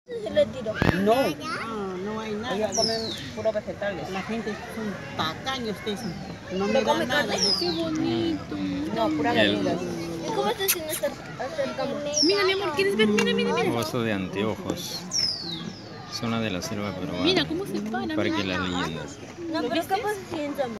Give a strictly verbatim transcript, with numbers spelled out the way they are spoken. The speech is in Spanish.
Se le tiró. No, no, no hay nada. Ellos comen puros vegetales. La gente son tacaños, ustedes. No me ¿No da come nada. carne? Qué bonito. No, puras El- verduras. ¿Y cómo está haciendo esta acercamos? Mira, mi amor, ¿quieres ver? Mira, mira, mira. Oso de anteojos. Zona de la selva peruana. Mira cómo se para. Parque Mira. Las Leyendas. No, pero capaz si entramos.